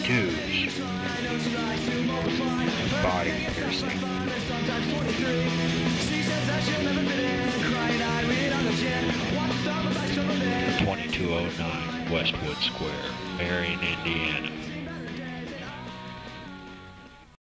tattoos, body piercing. 2209 Westwood Square, Marion, Indiana.